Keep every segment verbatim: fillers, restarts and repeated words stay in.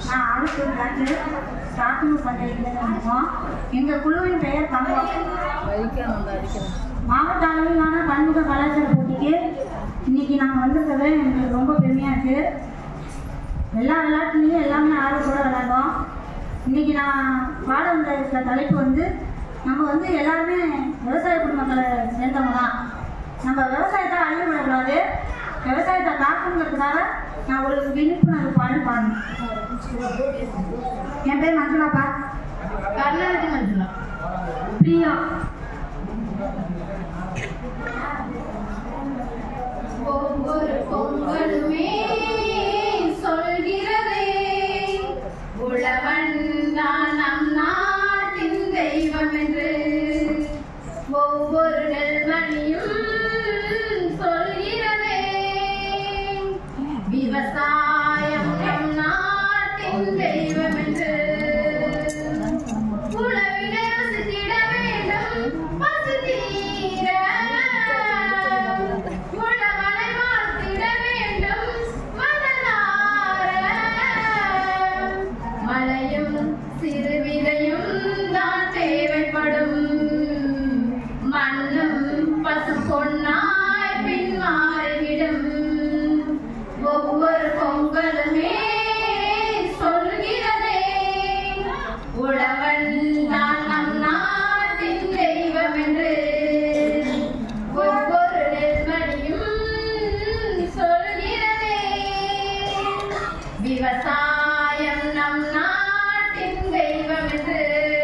நான் ஆளுக்கு டாக்டர் சாத்தூர் பஞ்சாயத்தில் இருக்கோம். எங்கள் குழுவின் பெயர் தங்கம். மாவட்ட அளவிலான பன்முக கலாச்சார போட்டிக்கு இன்னைக்கு நாங்கள் வந்திருக்கிறது எங்களுக்கு ரொம்ப பெருமையாக இருக்குது. எல்லா விளையாட்டுலையும் எல்லாமே ஆர்வத்தோட விளையாடுவோம். இன்னைக்கு நான் பாட வந்த இருக்கிற தலைப்பு வந்து நம்ம வந்து எல்லாருமே விவசாய குடும்பங்களை சேர்ந்தவங்க தான். நம்ம விவசாயத்தை அழிவு விடக்கூடாது, விவசாயத்தை காக்கணுங்கிறதுக்காக நான் ஒரு விழிப்புணர்வு பாடல் பாடணும். என் பேர் மஞ்சுளாப்பா. கர்நாடக மஞ்சுளா. பிரியா. ஒவ்வொரு பொங்கலுமே சொல்கிறதே உழவன் தான் நம் நாட்டின் தெய்வம் என்று. ஒவ்வொரு நெல்மணியும் சொல்கிறதே விவசாயம் நம் நாட்டின் தெய்வம் என்று. உழவினை ரசித்திட வேண்டும் பசி தீர, உழவனை வாழ்த்திட வேண்டும் மனதார. மழையும் சிறுவிதையும் தான் தேவைப்படும், மண்ணும் பசு பொன்னாய் பின் மாறிவிடும். ஒவ்வொரு பொங்கலுமே சொல்கிறதே உழவன் தான் நம் நாட்டின் தெய்வம் என்று. ஒவ்வொரு நெல்மணியும் சொல்கிறதே விவசாயம் நம் நாட்டின் தெய்வம் என்று.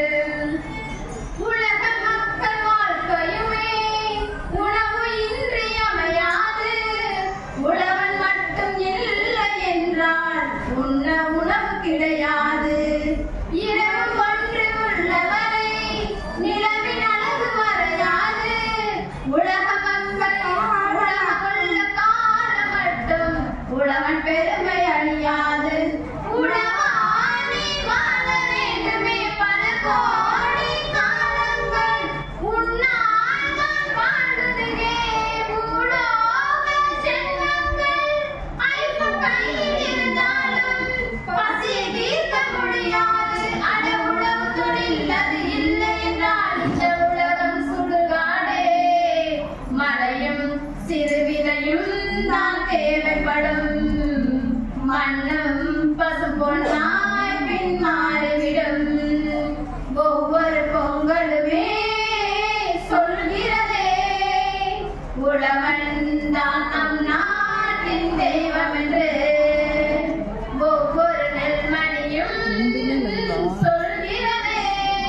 உலக மக்கள் வாழ்க்கையுமே உணவு இன்றி அமையாது, உழவன் மட்டும் இல்லை என்றால் உண்ண உணவு கிடையாது. இரவு ஒன்று உள்ளவரை நிலவின் அழகு மறையாது, உலக மக்கள் உலகமுள்ள காலம் மட்டும் உழவன் பெருமை அழியாது. உழவானி வாழ வேண்டுமே பல கோடி காலங்கள், உன்னால் தான் வாழ்வதுவே பூலோக ஜென்மங்கள். ஐம்பது கையில் இருந்தாலும் பசியை தீர்க்க முடியாது. அட உழவு தொழில் அது இல்லை என்றால் இந்த உலகம் சுடுகாடே. மழையும் சிறுவிதையும் தான் தேவைப்படும், மண்ணும் பசு பொன்னாய் பின் மாறிவிடும். ஒவ்வொரு பொங்கலுமே சொல்கிறதே உழவன் தான் நம் நாட்டின் தெய்வம் என்று. ஒவ்வொரு நெல்மணியும் சொல்கிறதே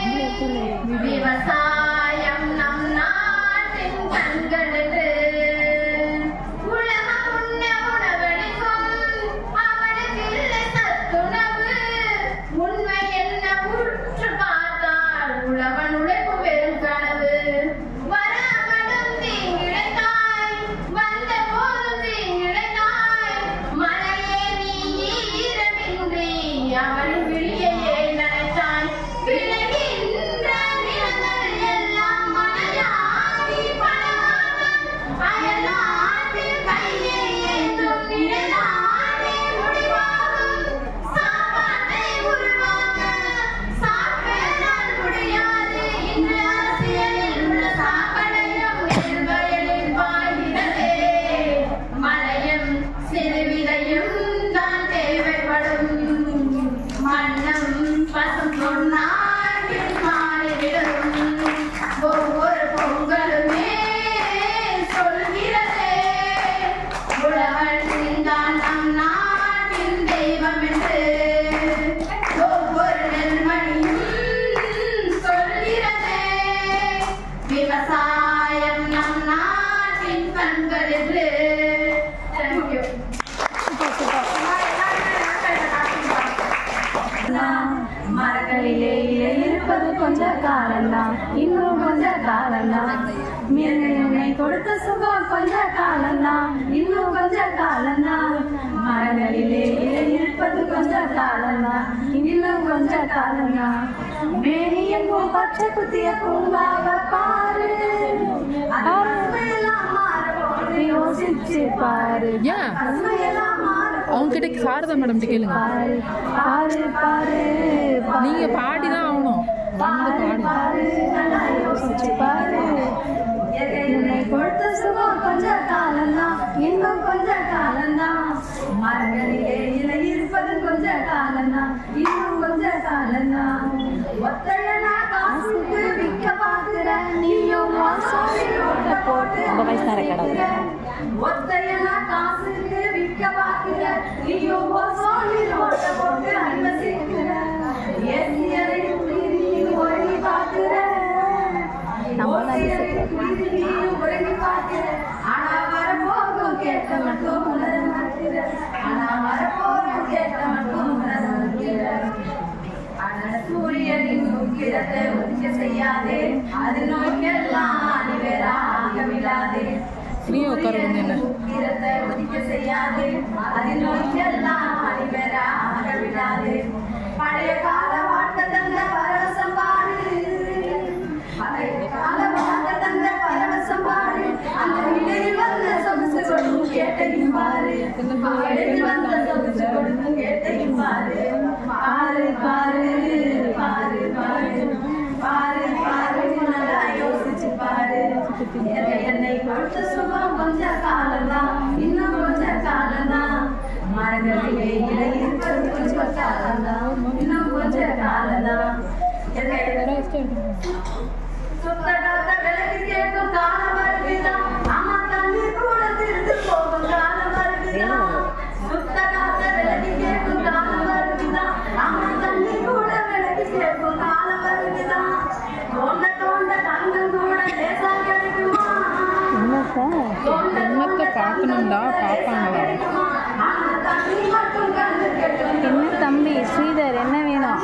விவசாயம் நம் நாட்டின் கண்கள் என்று. உலகம் உண்ண உணவளிக்கும் அவனுக்கு இல்லை சத்துணவு. உண்மை என்ன உற்று பார்த்தால் உழவன் உழைப்பு பெரும் கனவு. வராமலும் தீங்கிழைத்தாய், வந்த போதும் தீங்கிழைத்தாய். மழையே நீ ஈரமின்றி அவன் விழியையே நனைத்தாய். விளைகின்ற நிலங்கள் எல்லாம் மழையாகி பலவாக அயல்நாட்டில் கையை ஏந்தும் நிழலானே முடிவாகும். சாப்பாட்டை உருவாக்க சாப்பிடால் முடியாது. இன்று அரசியலில் உள்ள சாக்கடையும் நெல்வயலில் பாய்கிறதே. மழையும் சிறுவிதையும் தான் தேவைப்படும், மண்ணும் பசும் பொன்னாய் பின் மாறிவிடும். ஒவ்வொரு பொங்கலுமே சொல்கிறதே உழவன் தான் நம் நாட்டின் தெய்வம் என்று. ஒவ்வொரு நெல்மணியும் சொல்கிறதே விவசாயம் நம் நாட்டின் கண்கள் என்று. தேங்க்யூ. மரங்களிலே இலை இருப்பது கொஞ்ச காலம்தான், இன்னும் கொஞ்ச காலம்தான். மீனை கொடுத்த சுகம் கொஞ்ச காலம்தான், இன்னும் கொஞ்ச காலம்தான். மரங்களிலே இலை இருப்பது கொஞ்ச காலம்தான், இன்னும் கொஞ்ச காலம்தான். மேனியங்கும் பச்சை குத்திய பூங்காவ பாரு, யோசிச்சு பாரு. பசுமையெல்லாம் மாற அவங்க கிட்ட சாரதா மேடம் கேளுங்க. பாரு பாரு நீங்க பாடிதான் ஆகணும். வந்து பாடு. பாரு என்னை கொடுத்த சுகம் கொஞ்ச காலம்தான், இன்னும் கொஞ்ச காலம்தான். மரங்களிலே இலை இருப்பது கொஞ்ச காலம்தான், இன்னும் கொஞ்ச காலம்தான். ஒத்தையனா காசுக்கு விற்க பார்க்கிற நீயும் ஓட்ட போட்டு ஒத்தையனா காசுக்கு விற்க பார்க்கிற நீயும் ஓட்ட போட்டு அன்பை சேர்க்கிற ஏசியரை உறங்கி பார்க்கிற உறங்கி பார்க்கிற ஆனா வரப்போகும் கேட்ட மட்டும் உணர மாட்டிற ஆனா வரப்போகும் கேட்ட மட்டும் உணர மாட்டிற சூரியனின் உக்கிரத்தை ஒதுக்க செய்யாதே, அது நோய்க்கெல்லாம் அணிவேராக விடாதே. உக்கிரத்தை ஒதுக்க செய்யாதே, அது நோய்க்கெல்லாம் அணிவேராக விடாதே. பழைய கால வாழ்க்கை தந்த பரவசம் பாடு, பழைய கால வாழ்க்கை தந்த பரவசம் பாடு. அந்த இடையில் வந்த சொகுசு கொடுக்கும் கேட்டையும் பாரு, இடையில் வந்த சொகுசு கொடுக்கும் கேட்டையும் பாரு. பாரு பாரு பாரு பாரு பாரு பாரு நல்லா யோசிச்சு பாரு. என்னை கொடுத்த சுகம் கொஞ்ச காலம்தான், இன்னும் கொஞ்ச காலம்தான். மரங்களிலே இலை இருப்பது கொஞ்ச காலம்தான், இன்னும் கொஞ்ச காலம்தான். சுத்த காத்த விலகி கேட்கும் காலம் வருதுதான், ஆமா தண்ணீர் கூட திருந்து போகும் காலம் வருதுதான். சுத்த காத்த விலகி கேட்கும் காலம் வருதுதான், ஆமா தண்ணீர் கூட விலகி கேட்கும் காலம் வருதுதான். தோண்ட தோண்ட தங்கம் கூட லேசா கிடைக்குமா, என்னத்தை பார்க்கணும்டா பார்ப்பாங்களா? என்ன தம்பி ஸ்ரீதர் என்ன வேணும்?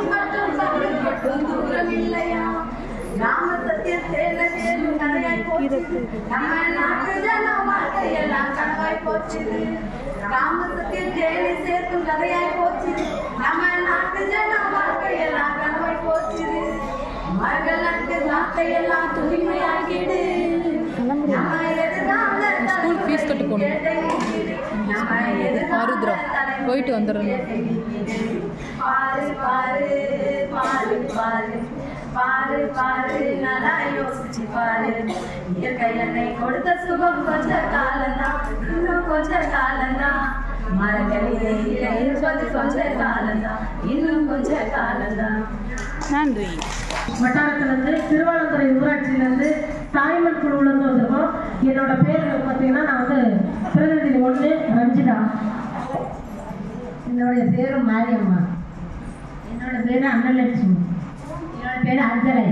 ஸ்கூல் ஃபீஸ் கட்டு போகணும். ஆருத்ரா போயிட்டு வந்துடுறேன். பாரு பாரு பாரு பாரு பாரு பாரு நல்லா யோசிச்சு பாரு. இயற்கை என்னை கொடுத்த சுகம் கொஞ்ச காலம்தான், இன்னும் கொஞ்ச காலம்தான். மரங்களிலே இலை இருப்பது கொஞ்ச காலம்தான், இன்னும் கொஞ்ச காலம்தான். நன்றி. வட்டாரத்திலிருந்து திருவாலந்துறை ஊராட்சியிலேருந்து தாய்மண் குழுவிலேருந்து வந்திருக்கோம். என்னோட பேர் பார்த்தீங்கன்னா நான் வந்து பிரதிநிதி ஒன்று ரஞ்சிதா. என்னுடைய பேர் மாரியம்மா. என்னோட பேர் அன்னலட்சுமி. என்னோட பேர் அஞ்சலை.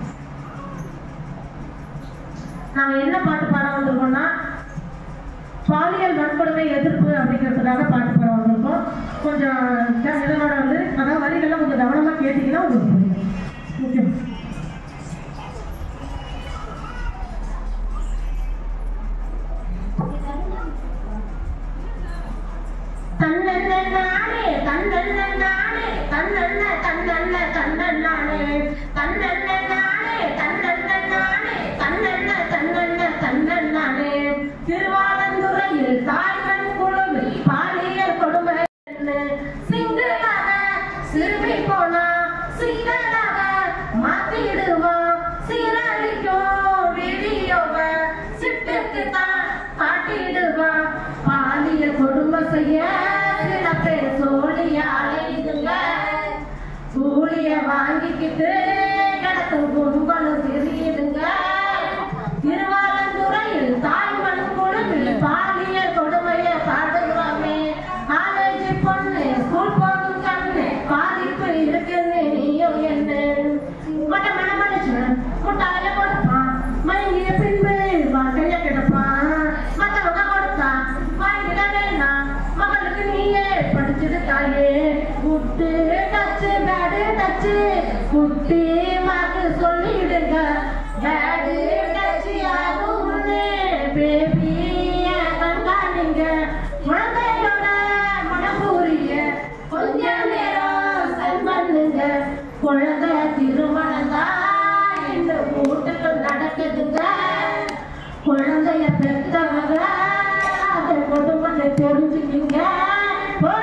நாங்கள் என்ன பாட்டு பாட வந்திருக்கோம்னா பாலியல் வன்கொடுமை எதிர்ப்பு அப்படிங்கிறதுக்காக பாட்டு பாட வந்திருக்கோம். கொஞ்சம் இதனோட வந்து அதாவது வரிகள்லாம் கொஞ்சம் கவனமாக கேட்டீங்கன்னா உங்களுக்கு புரியும். ஓகே. தன்னண்ண நானே தன்னண்ண நானே தன்னண்ண தன்னண்ண தன்னண்ணானே தன்னண்ண நானே தன்னண்ண நானே தன்னண்ண தன்னண்ண தன்னண்ணானே. திருவாலந்துறையில் தாய்மண் குழுவில் பாலியல் கொடுமை சிங்களாக சிறுமி போனா சிங்களாக மாத்திடுவான். சீரழிக்கும் வீடியோவை சிட்டுக்கு தான் காட்டிடுவான். பாலியல் கொடுமை செய்ய சில பேர் சோழிய அலையுதுங்க. கூலிய வாங்கிக்கிட்டு கிடக்கும் கும்பலும் தெரியுதுங்க. திருவாலந்துறையில் தாய்மண் குழுவில் பாலியல் கொடுமையை பாடுகிறோமே. காலேஜ் பொண்ணு ஸ்கூல் போகும் கண்ணு பாதிப்பு இருக்குன்னு நீயும் என்ன மட்ட மன மனுஷன் முட்டாய கொடுப்பான். மயங்கிய பின்பு வாழ்க்கைய கிடப்பான். மற்றவங்க கொடுத்தா வாங்கிட வேணாம். மகளுக்கு நீயே படிச்சது தாயே. குட்டு டச்சு பேடு டச்சு குட்டி மாக்கு சொல்லிடுங்க. பேடு டச்சு யாரும் பேபி கண்காணிங்க. குழந்தையோட மனப்பூரிய கொஞ்ச நேரம் செல் பண்ணுங்க. குழந்தை திருமணம் தான் இந்த வீட்டுக்கு நடக்குதுங்க. குழந்தைய பெற்றவங்க அதை கொடுமனை தெரிஞ்சுக்கிங்க.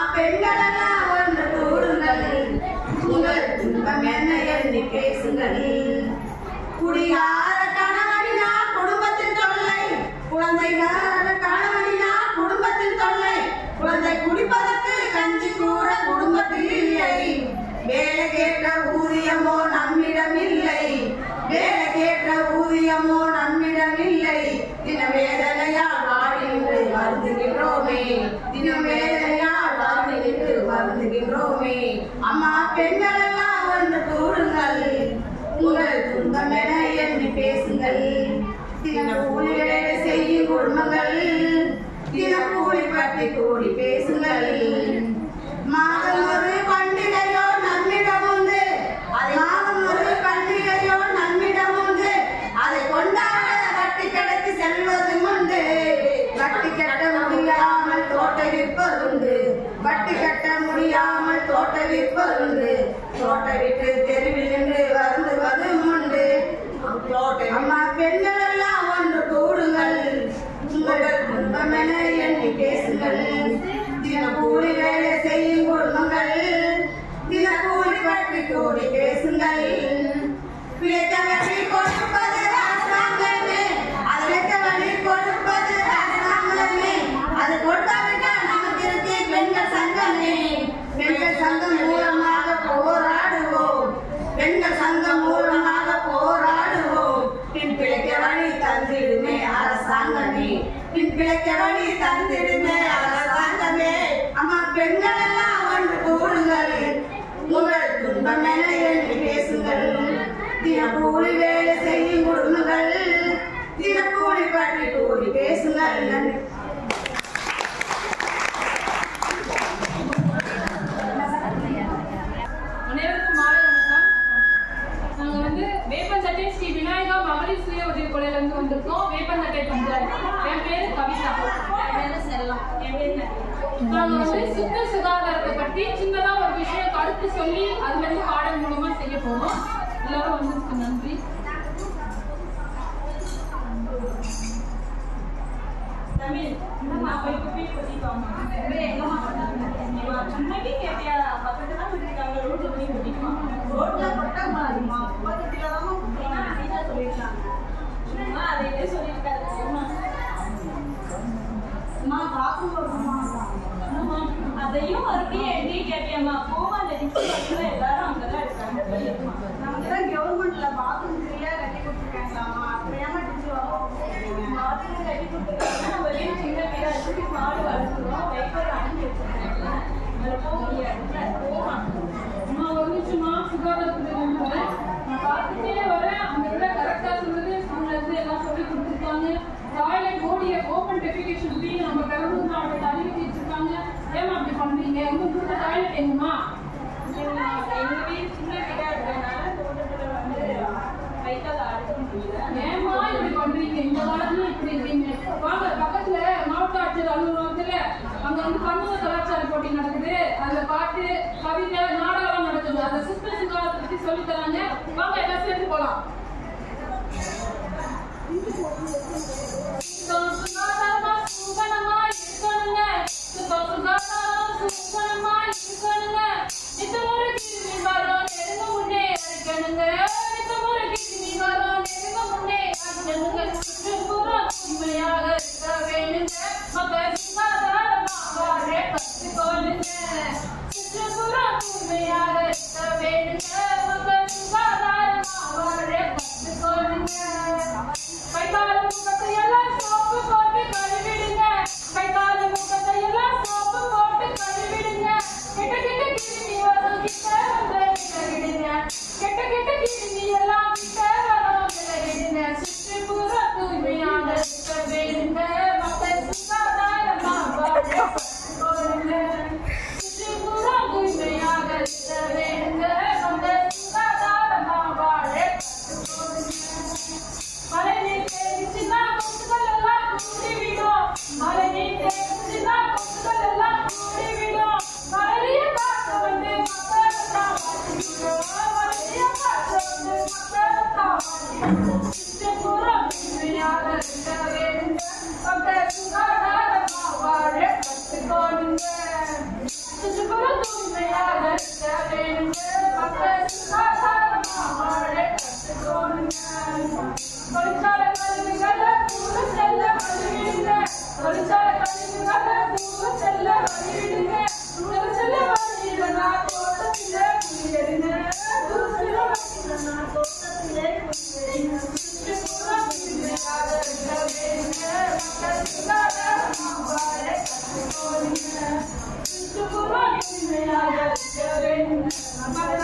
பெண்களெல்லாம் ஒன்று கூடுங்கள், உங்கள் துன்பம் என்ன எண்ணி பேசுங்கள். குடியார கணவனினா குடும்பத்தின் தொல்லை, குழந்தைகார கணவனினா குடும்பத்தின் தொல்லை. குழந்தை குடிப்பதற்கு கஞ்சி கூட குடும்பத்தில் இல்லை. வேலை கேட்ட ஊதியமோ நம்மிடம் இல்லை, வேலை கேட்ட ஊதியமோ நம்மிடம் இல்லை. தின வேதனையால் வாடி நின்று வருந்துகின்றோமே, தின வேதனையால் வாடி நின்று வருந்துகின்றோமே. அம்மா பெண்கள் எல்லாம் ஒன்று கூடுங்கள், உங்கள் துன்பம் என எண்ணி பேசுங்கள். தின கூலி வேலை செய்யும் குடும்பங்கள், தின கூலி பற்றி கூடி பேசுங்கள். மாதம் ஒரு பண்டிகையோ நம்மிடம் உண்டு, மாதம் ஒரு பண்டிகையோ நம்மிடம் உண்டு. அதை கொண்டாட வட்டி கடைக்கு செல்வதும் உண்டு. வட்டி கட்ட முடியாமல் தோட்ட விற்பதுண்டு, வட்டி கட்ட முடியாமல் தோட்ட விற்பதுண்டு. தோட்ட விட்டு தெருவில் நின்று வருந்துவதும் உண்டு. அம்மா பெண்கள் எல்லாம் ஒன்று கூடுங்கள், உங்கள் துன்பம் என எண்ணி பேசுங்கள். தின கூலி வேலை செய்யும் குடும்பங்கள், தின கூலி பற்றி கூடி பேசுங்கள். பிழைக்க வழி கொடுப்பது அரசாங்கமே, அதற்கு வழி கொடுப்பது அரசாங்கமே. அது கொடுக்காவிட்டால் நமக்கு இருக்கு பெண்கள் சங்கமே. பெண்கள் சங்கம் மூலமாக போராடுவோம், பெண்கள் சங்கம் மூலமாக போராடுவோம். பின் பிழைக்க வழி தந்திடுமே அரசாங்கமே, பின் பிழைக்க வழி தந்திடுமே அரசாங்கமே. அம்மா பெண்கள் எல்லாம் ஒன்று கூடுங்கள், உங்கள் துன்பம் என எண்ணி பேசுங்கள். தினக்கூலி வேலை செய்யும் குடும்பங்கள், தினக்கூலி பற்றி கூடி பேசுங்கள். அனைவருக்கும் மாலை வணக்கம். நாங்க வந்து வேப்பந்தட்டை ஸ்ரீ விநாயகா மகளிர் சுய உதவி குழுல இருந்து வந்திருக்கோம். வேப்பந்தட்டை பஞ்சாயத்து. என் பேரு கவிதா, என் பேரு செல்லம், என் பேரு. நாங்க வந்து சுத்த சுகாதாரத்தை பற்றி சின்னதா ஒரு விஷயம் கருத்து சொல்லி அது வந்து பாடல் மூலமா செய்ய போறோம். எல்லாரும் வந்திருக்கு, நன்றி. தமிழ் நான் போய் குப்பி கொட்டிக்குவாங்க. எங்கம்மா முன்னாடி கேட்டியா பக்கத்துல விட்டுருக்காங்க, ரோட்ல போய் கொட்டிக்குவாங்க. ரோட்ல கொட்ட மாதிரிமா பக்கத்துல தான் குட்டினா அப்படிதான் சொல்லியிருக்காங்க. சும்மா அதையே சொல்லியிருக்காரு. அம்மா பாத்ரூம் வருமா, அதையும் மறுபடியும் எழுதி கேட்டியம்மா. போமா அந்த டிஸ்ட்ரிக்ட்ல எல்லாரும் அங்கதான் இருக்காங்க. நமக்குதான் கவர்மெண்ட்ல பாத்ரூம் ஃப்ரீயா கட்டி கொடுத்துருக்காங்களாமா, அப்படியாம டிச்சு வரோம். பாத்ரூம் கட்டி கொடுத்துருக்காங்க. நம்ம வீடு சின்ன வீடா இருக்கு, மாடு வளர்க்குறோம், வைப்பர் அனுப்பி வச்சிருக்காங்க. அதுல போக முடியாது. போமா அம்மா ஒரு நிமிஷமா சுகாதாரத்துக்கு வந்து நான் பார்த்துட்டே வரேன். அந்த விட கரெக்டா சொல்லுது, ஸ்கூல்ல இருந்து எல்லாம் சொல்லி கொடுத்துருக்காங்க. டாய்லெட் ஓடிய ஓப்பன் டெபிகேஷன் ஃப்ரீ நம்ம பெரம்பலூர் மாவட்டத்தை அறிவிச்சு வச்சிருக்காங்க. ஏமா அப்படி பண்றீங்க? உங்க வீட்டு டாய்லெட் எங்கம்மா? எங்க வீடு சின்ன வீடா இருக்கிறதுனால தோட்டத்துல வந்து கைத்தால அடிக்க முடியல. ஏமா இப்படி பண்றீங்க? இந்த காலத்துல இப்படி இருக்கீங்க. வாங்க பக்கத்துல மாவட்ட ஆட்சியர் அலுவலகத்துல அங்க வந்து பன்முக கலாச்சார போட்டி நடக்குது. அதுல பாட்டு, கவிதை, நாடகம் நடக்குது. அந்த சுத்த சுகாதாரத்தை பத்தி சொல்லி தராங்க. வாங்க எல்லாம் சேர்ந்து போலாம். சுகாதாரமா சுகனமா இருக்கணுங்க, சுகாதாரம் சுகனமா இருக்கணுங்க. நித்தமுறை கிருமி வரும் நெருங்க முன்னே அடிக்கணுங்க, நித்தமுறை கிருமி வரும் நெருங்க முன்னே அடிக்கணுங்க. சுற்றுப்புறம் தூய்மையாக இருக்க வேணுங்க, மக்கள் சுகாதாரமா வாழ கற்றுக்கொள்ளுங்க. சுற்றுப்புறம் தூய்மையாக இருக்க வேணுங்க, மக்கள் சுகாதாரமா வாழ கற்றுக்கொள்ளுங்க. கைகால முகத்தை எல்லாம் சோப்பு போட்டு கழுவிடுங்க, கைகால முகத்தை எல்லாம் சோப்பு போட்டு சுற்றுப்புறம் தூய்மையாக இருக்க வேண்டும்.